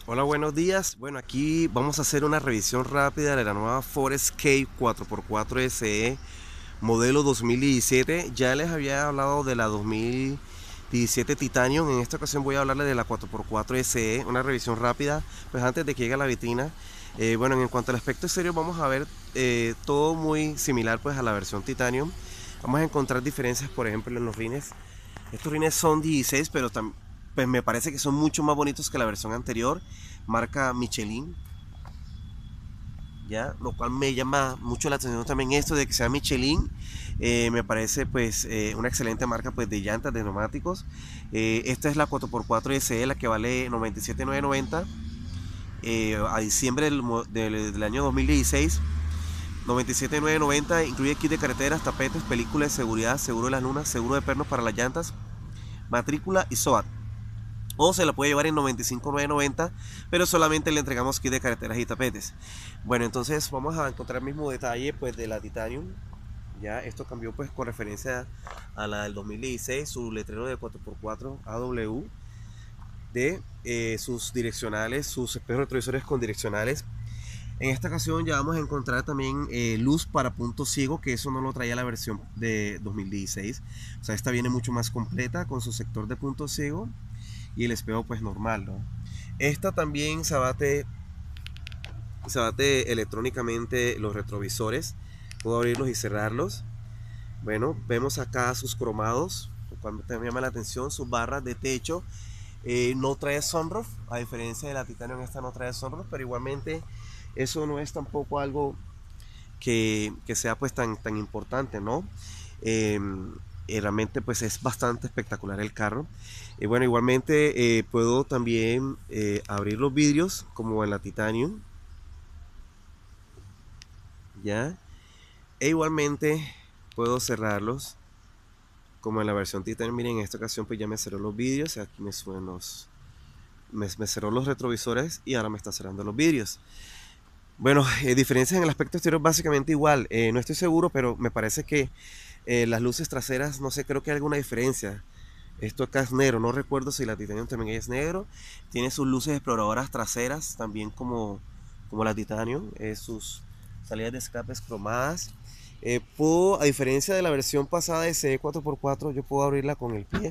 Hola, buenos días. Bueno, aquí vamos a hacer una revisión rápida de la nueva Ford Escape 4x4 SE modelo 2017. Ya les había hablado de la 2017 Titanium. En esta ocasión voy a hablarles de la 4x4 SE, una revisión rápida, pues antes de que llegue a la vitrina. Bueno, en cuanto al aspecto exterior, vamos a ver todo muy similar pues a la versión Titanium. Vamos a encontrar diferencias, por ejemplo, en los rines. Estos rines son 16, pero pues me parece que son mucho más bonitos que la versión anterior, marca Michelin, ya, lo cual me llama mucho la atención también esto de que sea Michelin. Me parece pues una excelente marca pues de llantas, de neumáticos. Esta es la 4x4 SE, la que vale 97.990 a diciembre del año 2016. 97.990, incluye kit de carreteras, tapetes, película de seguridad, seguro de las lunas, seguro de pernos para las llantas, matrícula y SOAT. O se la puede llevar en 95.990, pero solamente le entregamos kit de carreteras y tapetes. Bueno, entonces vamos a encontrar el mismo detalle pues de la Titanium. Ya esto cambió pues con referencia a la del 2016, su letrero de 4x4 AW, de sus direccionales, sus espejos retrovisores con direccionales. En esta ocasión ya vamos a encontrar también luz para punto ciego, que eso no lo traía la versión de 2016. O sea, esta viene mucho más completa con su sector de punto ciego y el espejo pues normal, ¿no? Esta también se abate electrónicamente los retrovisores. Puedo abrirlos y cerrarlos. Bueno, vemos acá sus cromados, cuando te llama la atención, sus barras de techo. No trae sunroof, a diferencia de la Titanium, esta no trae sunroof, pero igualmente eso no es tampoco algo que sea pues tan importante, ¿no? Eh, Realmente pues es bastante espectacular el carro. Bueno, igualmente puedo también abrir los vidrios como en la Titanium, ¿ya? E igualmente puedo cerrarlos como en la versión Titanium. Miren, en esta ocasión pues ya me cerró los vidrios, aquí me suben me cerró los retrovisores y ahora me está cerrando los vidrios. Bueno, diferencias en el aspecto exterior básicamente igual. No estoy seguro, pero me parece que las luces traseras, no sé, creo que hay alguna diferencia. Esto acá es negro, no recuerdo si la Titanium también es negro. Tiene sus luces exploradoras traseras, también como la Titanium, sus salidas de escapes cromadas. A diferencia de la versión pasada de CE 4x4, yo puedo abrirla con el pie.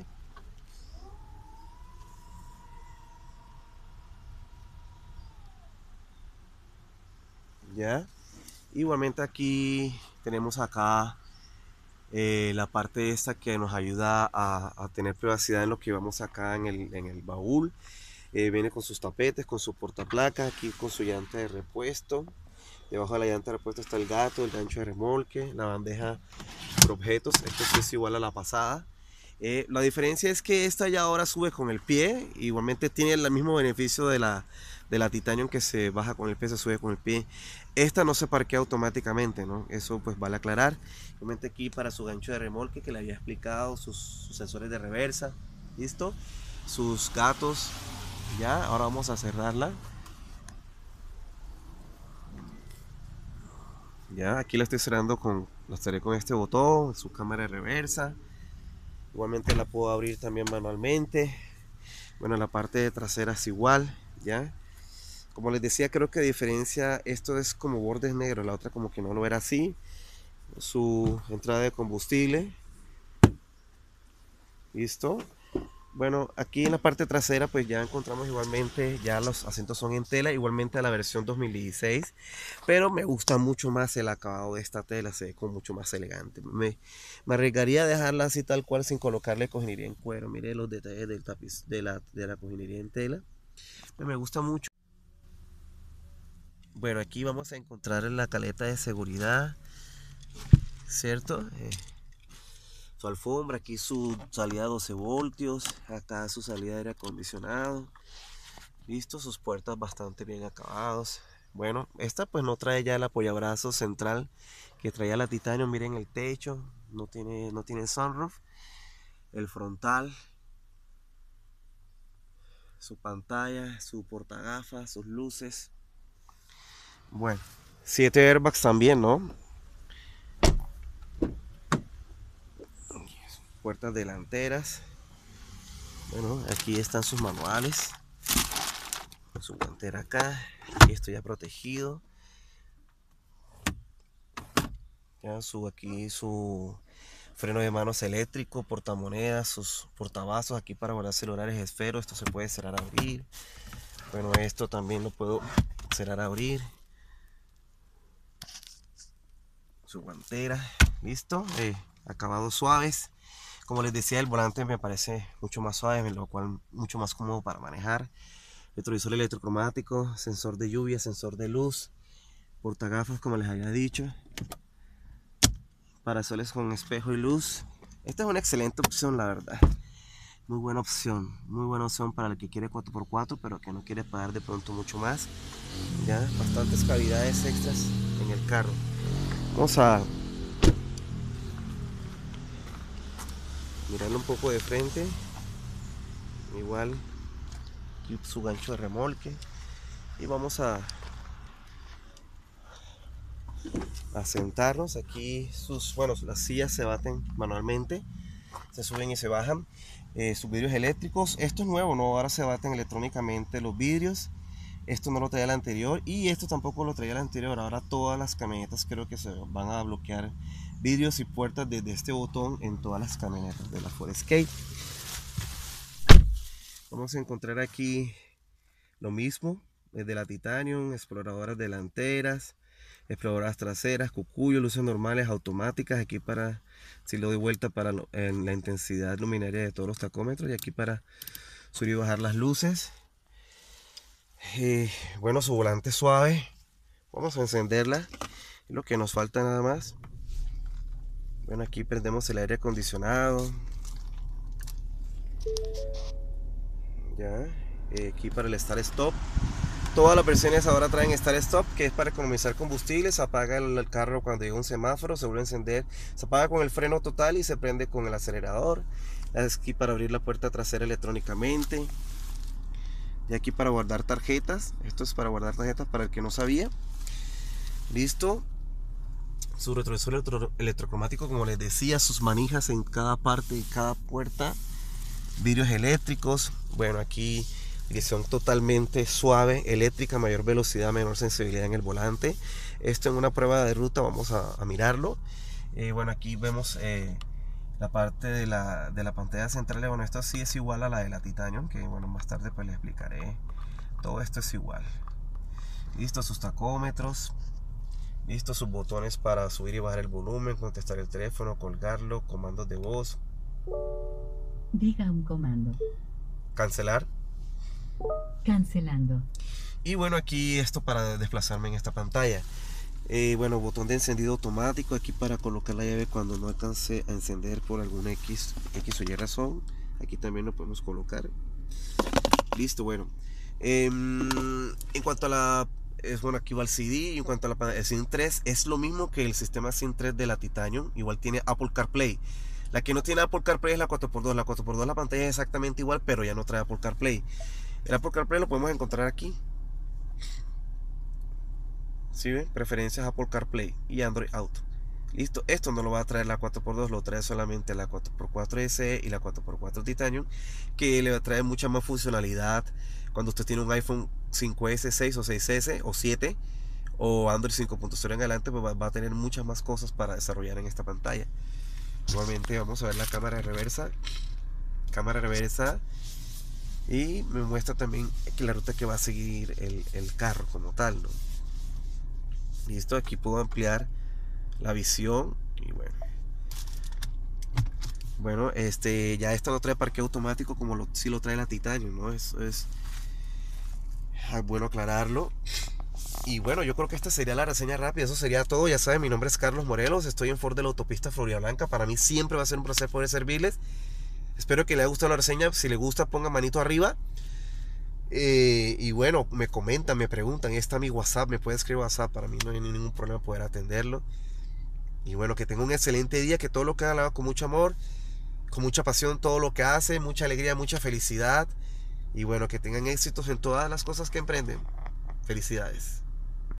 ¿Ya? Igualmente aquí tenemos acá la parte esta que nos ayuda a tener privacidad en lo que vamos acá en el baúl. Viene con sus tapetes, con su portaplaca, aquí con su llanta de repuesto. Debajo de la llanta de repuesto está el gato, el gancho de remolque, la bandeja por objetos. Esto sí es igual a la pasada. La diferencia es que esta ya ahora sube con el pie. Igualmente tiene el mismo beneficio de la Titanium, que se baja con el pie, se sube con el pie. Esta no se parquea automáticamente, ¿no? Eso pues vale aclarar. Igualmente aquí para su gancho de remolque que le había explicado, sus sensores de reversa. ¿Listo? Sus gatos. Ya, ahora vamos a cerrarla. Ya, aquí la estoy cerrando la estaré con este botón, su cámara de reversa. Igualmente la puedo abrir también manualmente. Bueno, la parte trasera es igual, ¿ya? Como les decía, creo que a diferencia, esto es como bordes negros, la otra como que no lo era así. Su entrada de combustible, listo. Bueno, aquí en la parte trasera pues ya encontramos igualmente, ya los asientos son en tela, igualmente a la versión 2016, pero me gusta mucho más el acabado de esta tela, se ve como mucho más elegante. Me arriesgaría a dejarla así tal cual sin colocarle cojinería en cuero. Mire los detalles del tapiz de la cojinería en tela. Me gusta mucho. Bueno, aquí vamos a encontrar la caleta de seguridad, ¿cierto? Su alfombra, aquí su salida 12 voltios, acá su salida de aire acondicionado. Listo, sus puertas bastante bien acabados. Bueno, esta pues no trae ya el apoyabrazo central que traía la Titanium. Miren el techo, no tiene sunroof. El frontal, su pantalla, su portagafas, sus luces. Bueno, 7 airbags también, ¿no? Puertas delanteras. Bueno, aquí están sus manuales. Su guantera acá, y esto ya protegido. Ya aquí su freno de manos eléctrico, portamonedas, sus portavasos aquí para guardar celulares, esferos. Esto se puede cerrar, abrir. Bueno, esto también lo puedo cerrar, abrir. Su guantera, listo. Acabados suaves. Como les decía, el volante me parece mucho más suave, lo cual mucho más cómodo para manejar. Retrovisor electrocromático, sensor de lluvia, sensor de luz, portagafas como les había dicho, parasoles con espejo y luz. Esta es una excelente opción, la verdad. Muy buena opción para el que quiere 4x4 pero que no quiere pagar de pronto mucho más. Ya, bastantes cavidades extras en el carro. Vamos a mirarlo un poco de frente. Igual aquí su gancho de remolque. Y vamos a sentarnos. Aquí las sillas se baten manualmente, se suben y se bajan. Sus vidrios eléctricos, esto es nuevo, ¿no? Ahora se baten electrónicamente los vidrios. Esto no lo traía el anterior y esto tampoco lo traía el anterior. Ahora todas las camionetas creo que se van a bloquear vidrios y puertas desde este botón en todas las camionetas de la Ford Escape. Vamos a encontrar aquí lo mismo, desde la Titanium, exploradoras delanteras, exploradoras traseras, cucuyo, luces normales, automáticas, aquí para, si lo doy vuelta para en la intensidad luminaria de todos los tacómetros, y aquí para subir y bajar las luces. Bueno, su volante suave, vamos a encenderla, es lo que nos falta nada más. Bueno, aquí prendemos el aire acondicionado, ya, aquí para el start stop. Todas las versiones ahora traen Start Stop, que es para economizar combustible. Se apaga el carro cuando llega un semáforo, se vuelve a encender, se apaga con el freno total y se prende con el acelerador. Aquí para abrir la puerta trasera electrónicamente. Y aquí para guardar tarjetas. Esto es para guardar tarjetas para el que no sabía. Listo. Su retrovisor electrocromático, como les decía, sus manijas en cada parte y cada puerta. Vidrios eléctricos. Bueno, aquí dirección totalmente suave, eléctrica, mayor velocidad, menor sensibilidad en el volante. Esto en una prueba de ruta vamos a mirarlo. Bueno, aquí vemos la parte de la pantalla central. Bueno, esto sí es igual a la de la Titanium, que bueno, más tarde pues les explicaré. Todo esto es igual. Listo, sus tacómetros. Listo, sus botones para subir y bajar el volumen, contestar el teléfono, colgarlo, comandos de voz. Diga un comando. Cancelar. Cancelando. Y bueno, aquí esto para desplazarme en esta pantalla. Bueno, botón de encendido automático aquí para colocar la llave cuando no alcance a encender por alguna X o Y razón. Aquí también lo podemos colocar. Listo, bueno. En cuanto a la... bueno, aquí va el CD. Y en cuanto a el SIM 3, es lo mismo que el sistema SIM 3 de la Titanium. Igual tiene Apple CarPlay. La que no tiene Apple CarPlay es la 4x2. La 4x2 la pantalla es exactamente igual, pero ya no trae Apple CarPlay. El Apple CarPlay lo podemos encontrar aquí. ¿Sí ven? Preferencias Apple CarPlay y Android Auto. Listo, esto no lo va a traer la 4x2, lo trae solamente la 4x4 SE y la 4x4 Titanium, que le va a traer mucha más funcionalidad cuando usted tiene un iPhone 5S, 6 o 6S o 7 o Android 5.0 en adelante, pues va a tener muchas más cosas para desarrollar en esta pantalla. Nuevamente vamos a ver la cámara reversa. Cámara reversa. Y me muestra también que la ruta que va a seguir el carro como tal, ¿no? Listo, aquí puedo ampliar la visión. Y bueno, ya esta no trae parqueo automático como si lo trae la Titanium, ¿no? Eso es bueno aclararlo. Y bueno, yo creo que esta sería la reseña rápida. Eso sería todo. Ya saben, mi nombre es Carlos Morelos. Estoy en Ford de la autopista Florida Blanca. Para mí siempre va a ser un placer poder servirles. Espero que les haya gustado la reseña. Si les gusta, pongan manito arriba. Y bueno, me comentan, me preguntan. Ahí está mi WhatsApp. Me puede escribir WhatsApp. Para mí no hay ningún problema poder atenderlo. Y bueno, que tengan un excelente día. Que todo lo que hagan lo hagan con mucho amor, con mucha pasión. Todo lo que hacen, mucha alegría, mucha felicidad. Y bueno, que tengan éxitos en todas las cosas que emprenden. Felicidades.